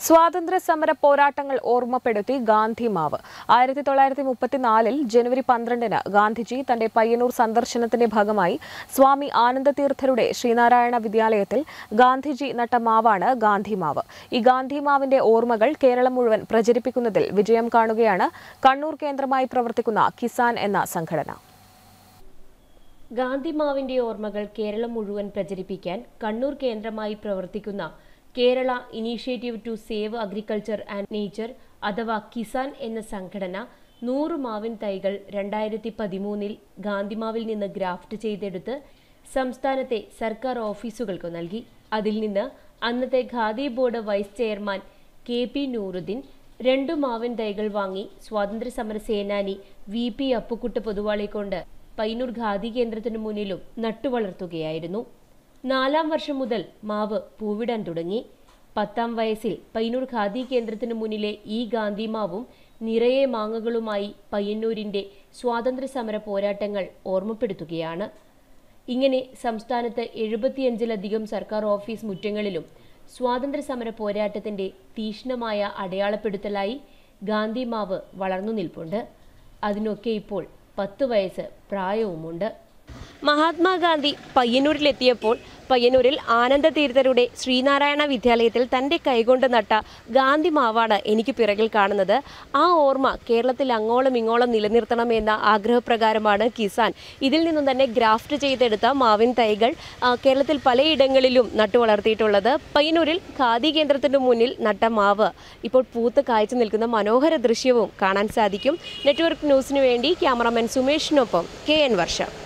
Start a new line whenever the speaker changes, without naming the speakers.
സ്വാതന്ത്ര്യ സമര പോരാട്ടങ്ങൾ ഓർമ്മപ്പെടുത്തി ഗാന്ധി മാവ്. 1934 ജനുവരി 12 ഗാന്ധിജി തന്റെ പയ്യന്നൂർ സന്ദർശനത്തിന്റെ ഭാഗമായി സ്വാമി ആനന്ദതീർത്ഥരുടെ ശ്രീനാരായണ വിദ്യാലയത്തിൽ ഗാന്ധിജി നട്ട മാവാണ് ഗാന്ധി മാവ്. ഈ ഗാന്ധി മാവിന്റെ ഓർമ്മകൾ കേരളം മുഴുവൻ പ്രചരിപ്പിക്കുന്നതിൽ വിജയം കാണുകയാണ് കണ്ണൂർ കേന്ദ്രമായി പ്രവർത്തിക്കുന്ന കിസാൻ എന്ന സംഘടന.
ഗാന്ധി മാവിന്റെ ഓർമ്മകൾ കേരളം മുഴുവൻ പ്രചരിപ്പിക്കാൻ കണ്ണൂർ കേന്ദ്രമായി പ്രവർത്തിക്കുന്ന Kerala initiative to save agriculture and nature അഥവാ കിസാൻ എന്ന സംഘടന 100 മാവിൻ തൈകൾ 2013 ഗാന്ധിമാവിൽ നിന്ന് ഗ്രാഫ്റ്റ് ചെയ്തെടുത്ത് സംസ്ഥാനത്തെ സർക്കാർ ഓഫീസുകൾക്ക് നൽകി. അതിൽ നിന്ന് അന്നത്തെ Khadi board vice chairman KP Nooruddin 2 മാവിൻ തൈകൾ വാങ്ങി സ്വാതന്ത്ര്യ സമര സേനാനി VP അപ്പുക്കുട്ട പൊതുവാളെ കൊണ്ട് പയ്യന്നൂർ ഖാദി കേന്ദ്രത്തിനു മുന്നിലും നട്ടുവളർത്തുകയായിരുന്നു. 4ാം വർഷം മുതൽ മാവ് പൂവിടാൻ തുടങ്ങി. 10ാം വയസ്സിൽ പയ്യന്നൂർ ഖാദി കേന്ദ്രത്തിനു മുന്നിലെ ഈ ഗാന്ധി മാവും നിറയെ മാങ്ങകളുമായി പയ്യന്നൂരിന്റെ സ്വാതന്ത്ര്യ സമര പോരാട്ടങ്ങൾ ഓർമ്മപ്പെടുത്തുകയാണ്. ഇങ്ങനെ സംസ്ഥാനത്ത് 75ലധികം സർക്കാർ ഓഫീസ് മുറ്റങ്ങളിലും സ്വാതന്ത്ര്യ സമര പോരാട്ടത്തിന്റെ തീക്ഷ്ണമായ അടയാളപ്പെടുത്തലായി ഗാന്ധി മാവ് വളർന്നു നിൽപ്പുണ്ട്. അതിനൊക്കെ ഇപ്പോൾ 10 വയസ്സ് പ്രായവുമുണ്ട്. മഹാത്മാഗാന്ധി പയ്യന്നൂരിലെത്തിയപ്പോൾ പയ്യന്നൂരിൽ ആനന്ദതീർത്ഥരുടെ ശ്രീനാരായണ വിദ്യാലയത്തിൽ തൻ്റെ കൈകൊണ്ട് നട്ട ഗാന്ധി മാവാണ് എനിക്ക് പിറകിൽ കാണുന്നത്. ആ ഓർമ്മ കേരളത്തിൽ അങ്ങോളം ഇങ്ങോളം നിലനിർത്തണമെന്ന ആഗ്രഹപ്രകാരമാണ് കിസാൻ ഇതിൽ നിന്നും തന്നെ ഗ്രാഫ്റ്റ് ചെയ്തെടുത്ത മാവിൻ തൈകൾ കേരളത്തിൽ പലയിടങ്ങളിലും നട്ടു വളർത്തിയിട്ടുള്ളത്. പയ്യന്നൂരിൽ ഖാദി കേന്ദ്രത്തിൻ്റെ മുന്നിൽ നട്ട മാവ് ഇപ്പോൾ പൂത്ത് കായ്ച്ചു നിൽക്കുന്ന മനോഹര ദൃശ്യവും കാണാൻ സാധിക്കും. നെറ്റ്വർക്ക് ന്യൂസിനു വേണ്ടി ക്യാമറാമാൻ സുമേഷിനൊപ്പം KN വർഷ.